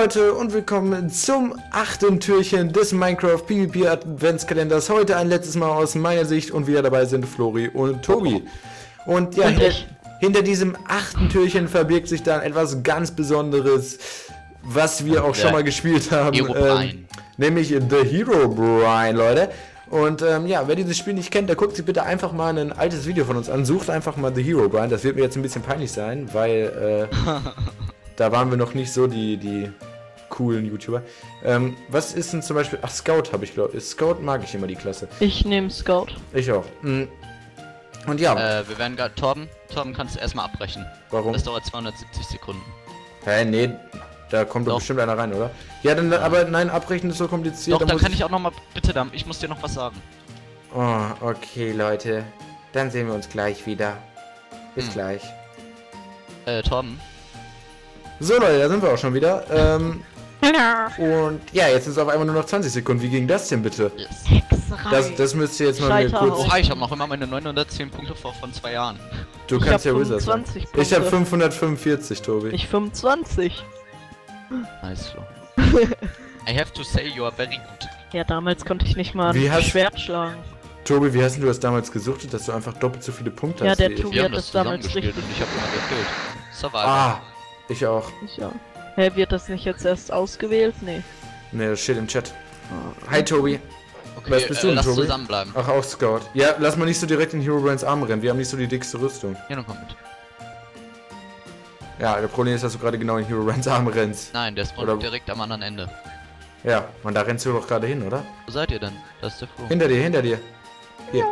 Leute und willkommen zum 8. Türchen des Minecraft PvP Adventskalenders. Heute ein letztes Mal aus meiner Sicht und wieder dabei sind Flori und Tobi. Und ja, hinter diesem 8. Türchen verbirgt sich dann etwas ganz Besonderes, was wir auch schon mal gespielt haben, nämlich The Herobrine, Leute. Und ja, wer dieses Spiel nicht kennt, der guckt sich bitte einfach mal ein altes Video von uns an, sucht einfach mal The Herobrine. Das wird mir jetzt ein bisschen peinlich sein, weil da waren wir noch nicht so die coolen YouTuber. Was ist denn zum Beispiel... Ach, Scout habe ich, glaube ich. Scout mag ich immer, die Klasse. Ich nehme Scout. Ich auch. Und ja. Wir werden gerade... Torben kannst du erstmal abbrechen. Warum? Das dauert 270 Sekunden. Hä, nee. Da kommt doch bestimmt einer rein, oder? Ja, dann, aber nein, abbrechen ist so kompliziert. Doch, dann kann ich auch noch mal... Bitte, ich muss dir noch was sagen. Oh, okay, Leute. Dann sehen wir uns gleich wieder. Bis gleich. Torben. So, Leute, da sind wir auch schon wieder. Und ja, jetzt ist es auf einmal nur noch 20 Sekunden. Wie ging das denn bitte? Hexerei. Das müsst ihr jetzt mal mir kurz... Oha, ich habe noch immer meine 910 Punkte von 2 Jahren. Du Ich kannst hab ja Wizard sein. 25 Punkte. Ich habe 545, Tobi. Ich 25. Nice, Flo. I have to say, you are very good. Ja, damals konnte ich nicht mal Wie ein hast- Schwert schlagen. Tobi, wie hast denn du das damals gesuchtet, dass du einfach doppelt so viele Punkte Ja, hast? der wie ich? Tobi Wir hat haben das das damals zusammengespielt richtig. und ich habe immer gekillt. Survival. Ah, ich auch. Ja. Hä, wird das nicht jetzt erst ausgewählt? Nee. Ne, das steht im Chat. Hi, Tobi. Okay, Was bist du denn, lass Tobi? zusammenbleiben. Ach, auch Scout. Ja, lass mal nicht so direkt in Herobrines Arm rennen. Wir haben nicht so die dickste Rüstung. Ja, dann komm mit. Ja, der Problem ist, dass du gerade genau in Herobrines Arm rennst. Nein, der spawnt Oder- direkt am anderen Ende. Ja, und da rennst du doch gerade hin, oder? Wo seid ihr denn? Das ist der Flo. Hinter dir, hinter dir. Hier.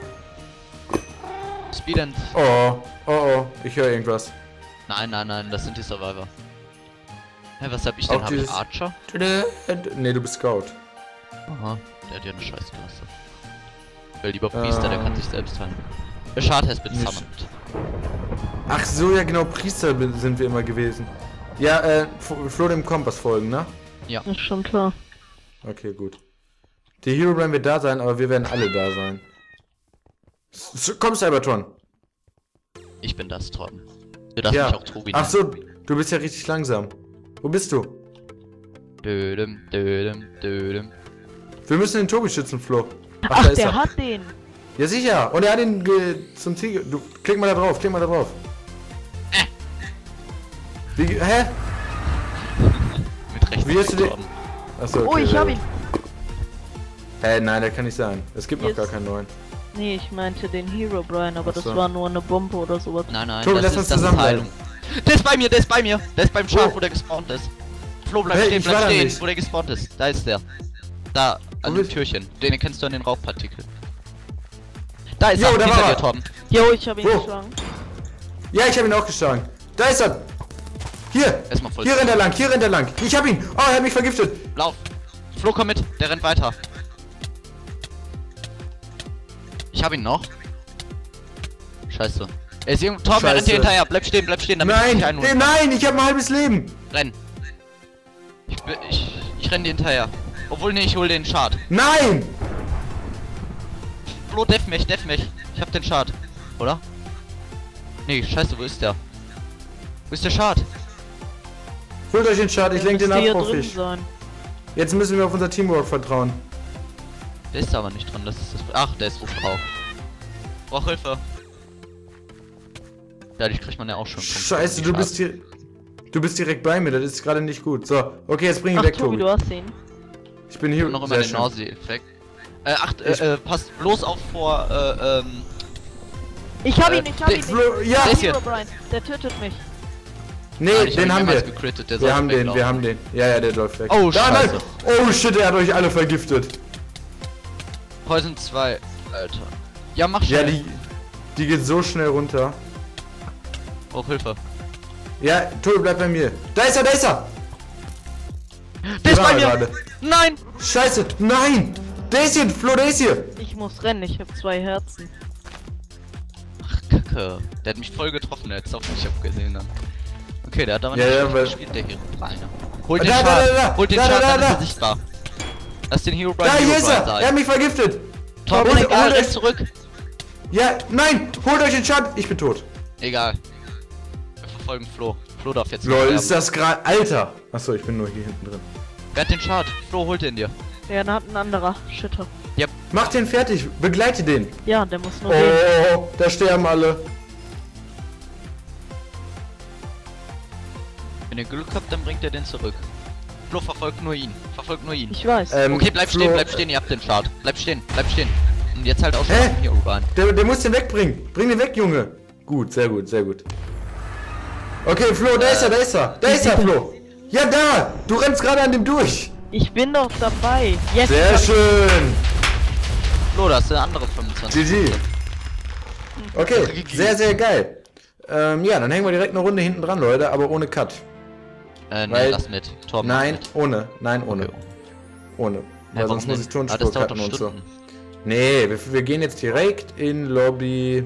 Speed and... Oh, oh, ich höre irgendwas. Nein, das sind die Survivor. Hä, was hab ich denn? Auch Hab ich dieses- Archer? Ne, du bist Scout. Aha, der hat ja eine Scheißklasse. Ich will lieber Priester, der kann sich selbst heilen. A shard has been Nicht- summoned. Ach so, ja genau, Priester sind wir immer gewesen. Ja, Flo dem Kompass folgen, ne? Ist schon klar. Okay, gut. Die Herobrine wird da sein, aber wir werden alle da sein. Komm, Cybertron. Ich bin das, Torben. Du darfst Ja. mich auch Tobi Ach so, du bist ja richtig langsam. Wo bist du? Dödem. Wir müssen den Tobi schützen, Flo. Ach, da ist der er. hat den. Ja, sicher. Und er hat ihn zum Ziel... Du, klick mal da drauf, klick mal da drauf. Wie... Hä? Mit rechts. Wie hast du den... Torben. Achso, okay, Oh, ich hab ihn. Hä, nein, der kann nicht sein. Es gibt noch Jetzt. gar keinen neuen. Nee, ich meinte den Herobrine, aber Ach so. das war nur eine Bombe oder sowas. Nein, Tobi, lass das uns ist das ist zusammenbleiben. Heilung. Der ist bei mir, der ist beim Schaf, Wo? wo der gespawnt ist. Flo, bleib Hey, stehen, ich war bleib da stehen, nicht. wo der gespawnt ist. Da ist der. Da, an dem bist- Türchen. Den kennst du an den Rauchpartikeln. Da ist Jo, er, da hinter war dir, er. Torben. Jo, ich hab ihn Wo? geschlagen. Ja, ich habe ihn auch geschlagen. Da ist er. Hier. Erstmal voll. Hier rennt er lang, hier rennt er lang. Ich hab ihn. Oh, er hat mich vergiftet. Lauf. Flo, komm mit, der rennt weiter. Ich hab ihn noch. Scheiße. Er ist irgendwo. Torben, er rennt dir Scheiße. hinterher. Bleib stehen, damit Nein, ich dich einholen kann. nein, ich habe ein halbes Leben. Renn. Ich renn dir hinterher. Obwohl, nee, ich hol den Shard. Nein. Flo, deff mich. Ich hab den Shard. Oder? Nee, scheiße, wo ist der? Wo ist der Shard? Holt euch den Schad, ich Der lenke den müsste hier ab auf drin dich. sein. Jetzt müssen wir auf unser Teamwork vertrauen. Der ist da aber nicht drin, das ist das. Ach, der ist wo drauf. Brauch Hilfe. Dadurch kriegt man ja auch schon Punkte. Scheiße, gegen du bist die hier. Du bist direkt bei mir, das ist gerade nicht gut. So, okay, jetzt bring ihn Ach, weg, Tobi, Tobi. du hast ihn. Ich bin hier. Schaden. Noch immer Sehr den schön. Nausea-Effekt. Passt bloß auf vor, Ich hab ihn, ich hab ihn. Flo, ja. Der ist hier. Herobrine, der tötet mich. Nee, ich den hab haben ihn wir. mehrmals gecrittet, der Wir soll haben den, weglaufen. wir haben den. Ja, der läuft weg. Oh, Da, nein. scheiße. Oh shit, er hat euch alle vergiftet. Poison 2, Alter. Ja, mach Ja, schnell. die geht so schnell runter. Brauch Hilfe. Ja, Tobi, bleib bei mir. Da ist er, da ist er. Der ist war bei er mir! gerade. Nein! Scheiße, nein. Der ist hier, Flo, der ist hier. Ich muss rennen, ich hab 2 Herzen. Ach, Kacke. Der hat mich voll getroffen, der hat's auf mich abgesehen dann. Okay, der hat aber Ja, nicht ja, schlecht weil- gespielt, der Herobrine. Holt den Da, da, Shard, da, da. holt den Da, da, Shard, da, dann ist da. er sichtbar. Lass den Herobrine Da, hier ist er. Er sein. hat mich vergiftet. Torben, Holt- egal, holt renn euch- zurück. Ja, nein, holt euch den Schad. Ich bin tot. Egal. Wir verfolgen Flo. Flo darf jetzt Lol, sterben. ist das gerade... Alter! Achso, ich bin nur hier hinten drin. Wer hat den Chart? Flo, holt den dir. Ja, da hat ein anderer. Shitter. Mach den fertig, begleite den. Ja, der muss nur gehen. Oh, da sterben alle. Wenn ihr Glück habt, dann bringt er den zurück. Flo, verfolgt nur ihn. Verfolgt nur ihn. Ich weiß. Okay, bleib stehen, ihr habt den Chart. Bleib stehen. Und jetzt halt auch schon Hä? hier rein. Der muss den wegbringen. Bring den weg, Junge. Gut, sehr gut, sehr gut. Okay, Flo, da ist er, Flo. Ja, da! Du rennst gerade an dem durch. Ich bin doch dabei. Yes, Sehr schön. Flo, da ist der andere 25. GG. Okay, sehr, sehr geil. Ja, dann hängen wir direkt eine Runde hinten dran, Leute, aber ohne Cut. Nee, Weil- lass mit. Torben, Nein, lass mit. ohne. Nein, ohne. Okay. Ohne. Weil Ja, sonst muss ich warum denn? Tonspur Das dauert cutten doch und so. Stunden. Nee, wir gehen jetzt direkt in Lobby.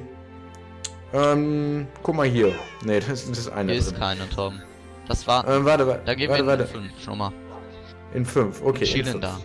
Guck mal hier. Nee, das ist einer Hier ist drin. keiner, Torben. Das war... Warte, Da gehen wir warte. in 5 schon mal. In 5, okay. in Chillen fünf. da.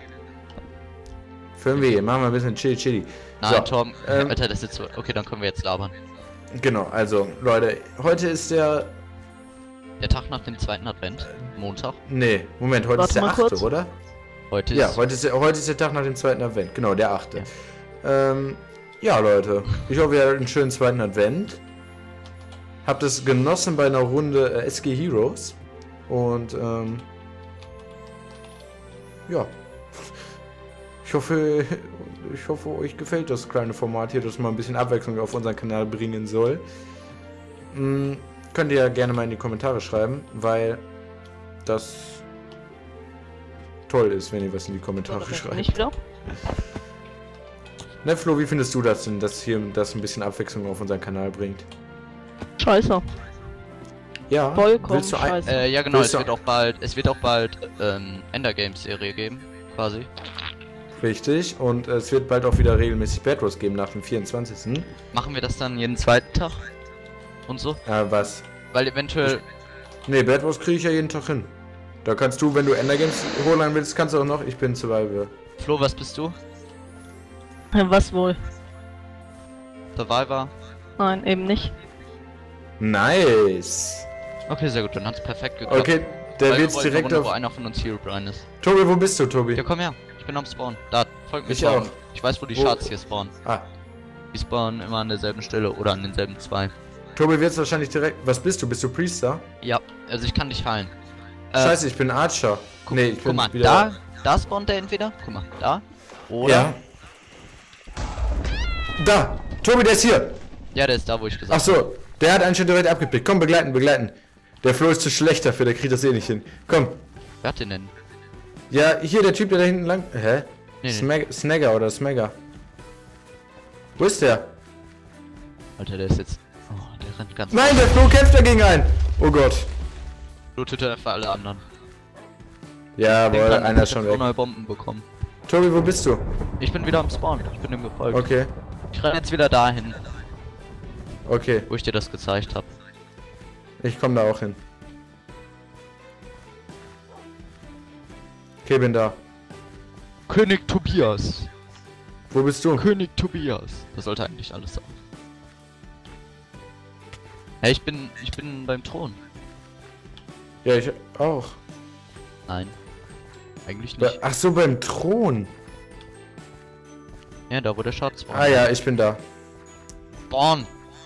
5 machen wir ein bisschen chilly. Nein, So, Torben, ähm, Alter, das ist so... Okay, dann können wir jetzt labern. Genau, also, Leute, heute ist der... Der Tag nach dem zweiten Advent. Montag. Nee, Moment, heute Warte ist der mal 8., kurz. oder? Heute Ja, ist... heute ist der Tag nach dem zweiten Advent. Genau, der 8. Ja, Leute, ich hoffe, ihr hattet einen schönen zweiten Advent. Habt es genossen bei einer Runde SG Heroes. Und, ja. Ich hoffe, euch gefällt das kleine Format hier, das mal ein bisschen Abwechslung auf unseren Kanal bringen soll. Könnt ihr ja gerne mal in die Kommentare schreiben, weil das toll ist, wenn ihr was in die Kommentare schreibt. Nicht wieder? Ne, Flo, wie findest du das denn, dass hier das ein bisschen Abwechslung auf unseren Kanal bringt? Scheiße. Ja, Vollkommen willst du ein... scheiße. ja genau, Willst es du- wird auch bald Endergames-Serie geben, quasi. Richtig, und es wird bald auch wieder regelmäßig Bad Wars geben nach dem 24. Machen wir das dann jeden zweiten Tag? Und so? Was? Weil eventuell... Ne, Bad Wars kriege ich ja jeden Tag hin. Da kannst du, wenn du Endergames holen willst, kannst du auch noch. Ich bin Survivor. Flo, was bist du? Was wohl? Survivor? Nein, eben nicht. Nice. Okay, sehr gut, dann hat's perfekt geklappt. Okay, der Weil wir wird's wollten eine direkt Runde, wo auf... einer von uns Hero Brian ist. Tobi, wo bist du, Tobi? Ja, komm her. Ich bin am Spawn. Da, folgt mir. Ich Torben. auch. Ich weiß, wo die Wo? Charts hier spawnen. Ah, Die spawnen immer an derselben Stelle oder an denselben zwei. Tobi wird's wahrscheinlich direkt... Was bist du? Bist du Priester? Ja, also ich kann dich heilen. Scheiße, ich bin Archer. Nee, ich Guck bin mal, wieder... da spawnt der entweder. Guck mal, da. Oder? Ja. Da! Tobi, der ist hier! Ja, der ist da, wo ich gesagt Ach so, der hat einen schon direkt abgepickt. Komm, begleiten. Der Flo ist zu schlecht dafür, der kriegt das eh nicht hin. Komm. Wer hat den denn? Ja, hier der Typ, der da hinten lang... Hä? Nee. Snagger oder Smagger. Wo ist der? Alter, der ist jetzt... Oh, der rennt ganz... Nein, der Flo kämpft dagegen ein! Oh Gott. Du tötet einfach alle anderen. Jawohl, Denk dran, einer ich ist hab schon so weg. neue Bomben bekommen. Tobi, wo bist du? Ich bin wieder am Spawn. Ich bin ihm gefolgt. Okay, Ich renne jetzt wieder dahin, okay. wo ich dir das gezeigt habe. Ich komme da auch hin. Okay, bin da. König Tobias. Wo bist du? König Tobias. Das sollte eigentlich alles sein. Hey, ich bin beim Thron. Ja, ich auch. Nein. Eigentlich nicht. Ach so, beim Thron. Ja, da wo der Schatz war. Ah ja, ich bin da. Spawn.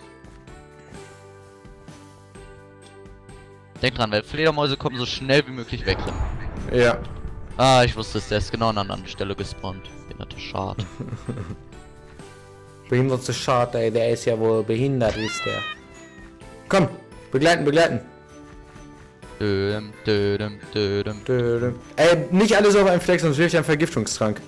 Denk dran, weil Fledermäuse kommen so schnell wie möglich wegrennen. Ja. Ah, ich wusste es, der ist genau an einer anderen Stelle gespawnt. Behinderte Schad. Behinderte Schad, ey, der ist ja wohl behindert, ist der. Komm, begleiten. Dödem, dödem, dödem. Ey, nicht alles auf einen Flex, sonst wirf ich einen Vergiftungstrank.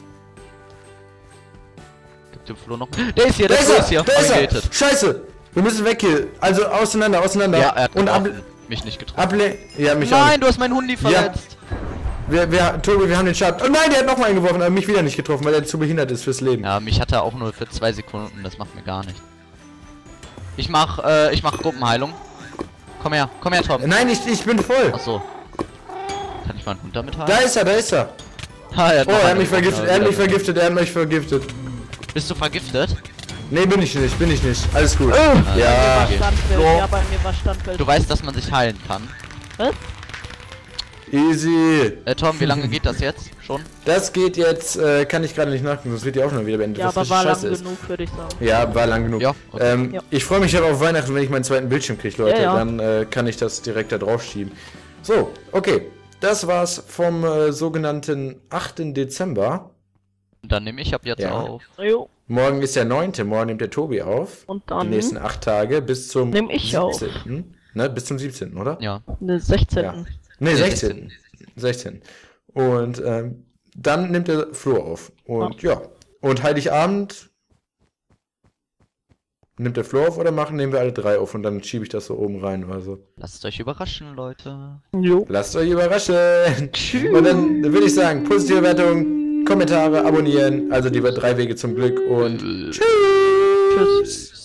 Gib dem Flo noch. Der ist hier, der Flo ist hier. Da ist er! Ungated. Scheiße! Wir müssen weg hier. Also auseinander. Ja, er hat Und getroffen. Mich nicht getroffen. Ja, mich auch Nein, nicht. du hast meinen Hundi verletzt. Tobi, wir haben den Schaden. Oh nein, der hat nochmal eingeworfen, aber mich wieder nicht getroffen, weil er zu behindert ist fürs Leben. Ja, mich hat er auch nur für 2 Sekunden. Das macht mir gar nicht. Ich mach Gruppenheilung. Komm her, Tom. Nein, ich bin voll. Ach so. Kann ich meinen Hund damit heilen? Da ist er. Ah, Oh, er hat mich vergiftet. Bist du vergiftet? Nee, bin ich nicht. Alles gut. Bei mir Ja. war okay. Standbild. So. Ja, bei mir war Standbild. Du weißt, dass man sich heilen kann. Was? Easy. Tom, wie lange geht das jetzt schon? Das geht jetzt, kann ich gerade nicht nachgucken, sonst wird die Aufnahme wieder beendet. Ja, was aber richtig war lang scheiße ist. genug, würde ich sagen. Ja, war lang genug. Ja, okay. Ja. Ich freue mich aber auf Weihnachten, wenn ich meinen zweiten Bildschirm kriege, Leute. Ja, ja. Dann kann ich das direkt da drauf schieben. So, okay. Das war's vom sogenannten 8. Dezember. Dann nehme ich ab jetzt Ja. auf. Jo. Morgen ist der 9. Morgen nimmt der Tobi auf. Und Die dann nächsten 8 Tage bis zum nehm ich 17. Ne, bis zum 17., oder? Ja. ne 16. Ja. Ne, 16. 16. Und dann nimmt der Flo auf. Und ja. Und Heiligabend nimmt der Flo auf oder nehmen wir alle 3 auf und dann schiebe ich das so oben rein oder so. Lasst euch überraschen, Leute. Jo. Lasst euch überraschen. Tschüss. Und dann würde ich sagen, positive Wertung, Kommentare, abonnieren, also die 3 Wege zum Glück und tschüss. Tschüss.